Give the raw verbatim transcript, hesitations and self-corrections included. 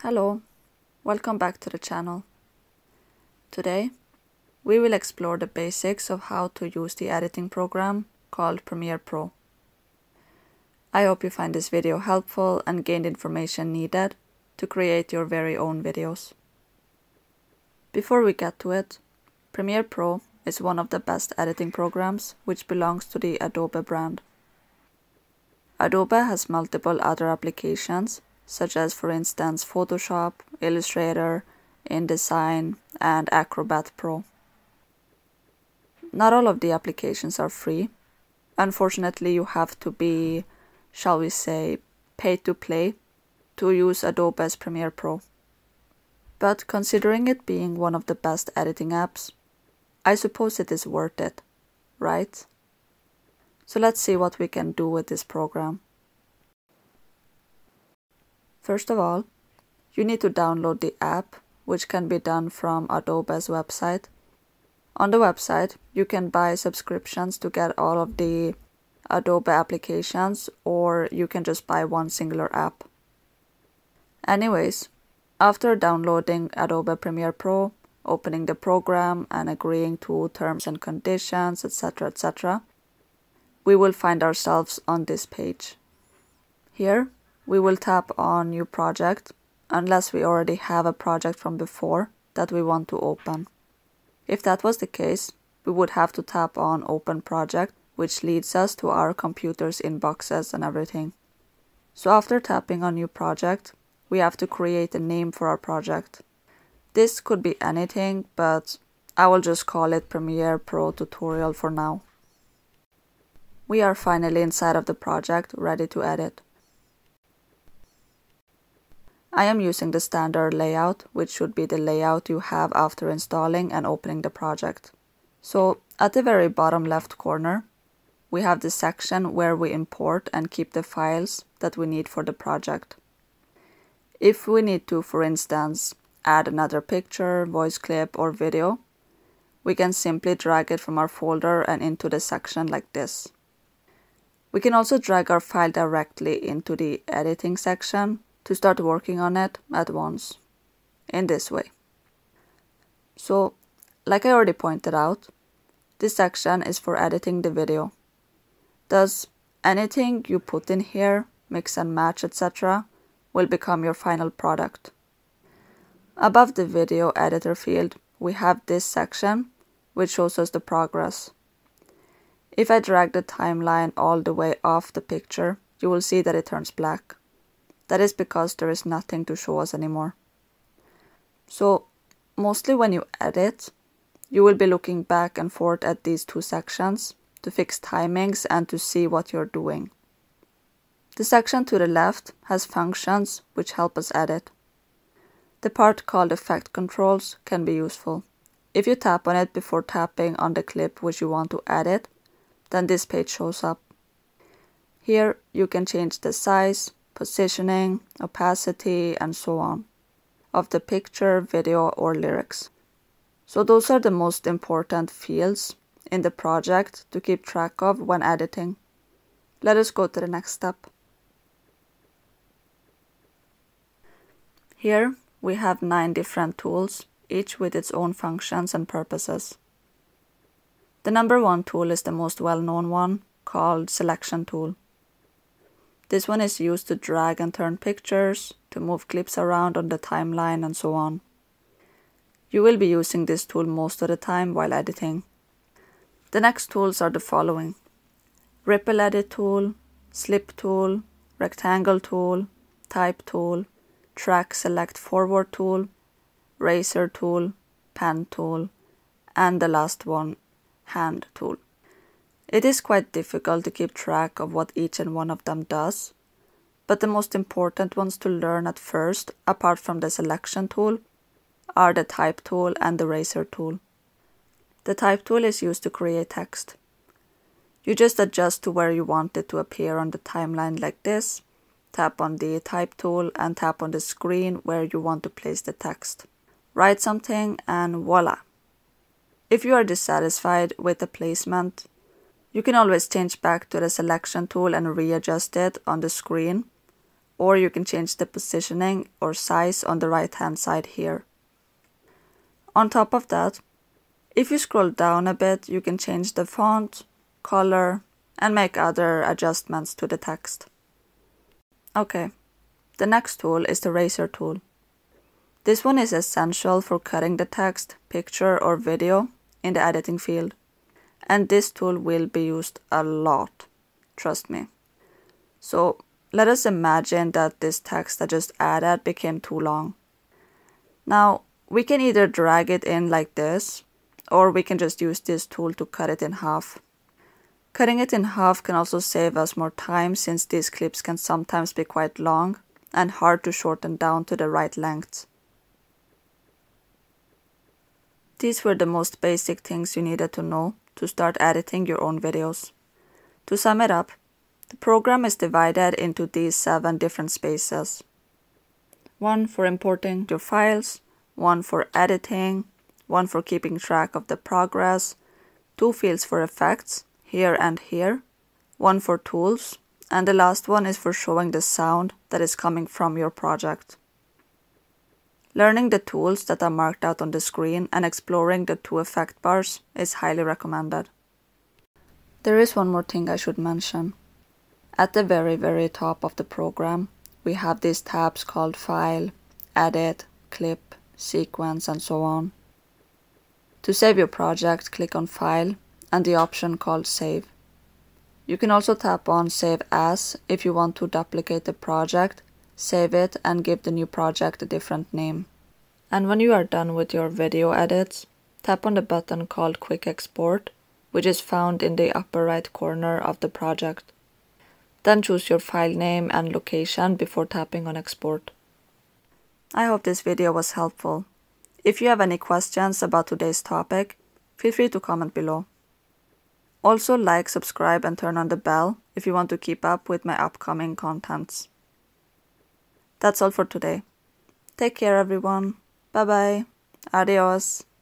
Hello, welcome back to the channel. Today, we will explore the basics of how to use the editing program called Premiere Pro. I hope you find this video helpful and gain the information needed to create your very own videos. Before we get to it, Premiere Pro is one of the best editing programs which belongs to the Adobe brand. Adobe has multiple other applications, such as for instance Photoshop, Illustrator, InDesign, and Acrobat Pro. Not all of the applications are free. Unfortunately, you have to be, shall we say, pay to play to use Adobe's Premiere Pro. But considering it being one of the best editing apps, I suppose it is worth it, right? So let's see what we can do with this program. First of all, you need to download the app, which can be done from Adobe's website. On the website, you can buy subscriptions to get all of the Adobe applications, or you can just buy one singular app. Anyways, after downloading Adobe Premiere Pro, opening the program and agreeing to terms and conditions, et cetera, et cetera, we will find ourselves on this page. Here, we will tap on New Project, unless we already have a project from before that we want to open. If that was the case, we would have to tap on Open Project, which leads us to our computer's inboxes and everything. So after tapping on New Project, we have to create a name for our project. This could be anything, but I will just call it Premiere Pro Tutorial for now. We are finally inside of the project, ready to edit. I am using the standard layout, which should be the layout you have after installing and opening the project. So at the very bottom left corner, we have the section where we import and keep the files that we need for the project. If we need to, for instance, add another picture, voice clip, or video, we can simply drag it from our folder and into the section like this. We can also drag our file directly into the editing section to start working on it at once, in this way. So, like I already pointed out, this section is for editing the video. Thus, anything you put in here, mix and match, et cetera, will become your final product. Above the video editor field, we have this section, which shows us the progress. If I drag the timeline all the way off the picture, you will see that it turns black. That is because there is nothing to show us anymore. So, mostly when you edit, you will be looking back and forth at these two sections to fix timings and to see what you're doing. The section to the left has functions which help us edit. The part called Effect Controls can be useful. If you tap on it before tapping on the clip which you want to edit, then this page shows up. Here you can change the size, positioning, opacity, and so on of the picture, video, or lyrics. So those are the most important fields in the project to keep track of when editing. Let us go to the next step. Here we have nine different tools, each with its own functions and purposes. The number one tool is the most well-known one, called Selection Tool. This one is used to drag and turn pictures, to move clips around on the timeline, and so on. You will be using this tool most of the time while editing. The next tools are the following: Ripple Edit Tool, Slip Tool, Rectangle Tool, Type Tool, Track Select Forward Tool, Razor Tool, Pen Tool, and the last one, Hand Tool. It is quite difficult to keep track of what each and one of them does, but the most important ones to learn at first, apart from the Selection Tool, are the Type Tool and the Razor Tool. The Type Tool is used to create text. You just adjust to where you want it to appear on the timeline like this, tap on the Type Tool and tap on the screen where you want to place the text. Write something and voila! If you are dissatisfied with the placement, you can always change back to the Selection Tool and readjust it on the screen, or you can change the positioning or size on the right hand side here. On top of that, if you scroll down a bit, you can change the font, color, and make other adjustments to the text. Okay, the next tool is the Razor tool. This one is essential for cutting the text, picture, or video in the editing field. And this tool will be used a lot, trust me. So let us imagine that this text I just added became too long. Now, we can either drag it in like this, or we can just use this tool to cut it in half. Cutting it in half can also save us more time, since these clips can sometimes be quite long and hard to shorten down to the right length. These were the most basic things you needed to know to start editing your own videos. To sum it up, the program is divided into these seven different spaces. One for importing your files, one for editing, one for keeping track of the progress, two fields for effects, here and here, one for tools, and the last one is for showing the sound that is coming from your project. Learning the tools that are marked out on the screen and exploring the two effect bars is highly recommended. There is one more thing I should mention. At the very very top of the program, we have these tabs called File, Edit, Clip, Sequence, and so on. To save your project, click on File and the option called Save. You can also tap on Save As if you want to duplicate the project, save it, and give the new project a different name. And when you are done with your video edits, tap on the button called Quick Export, which is found in the upper right corner of the project. Then choose your file name and location before tapping on Export. I hope this video was helpful. If you have any questions about today's topic, feel free to comment below. Also like, subscribe, and turn on the bell if you want to keep up with my upcoming contents. That's all for today. Take care everyone. Bye bye. Adios.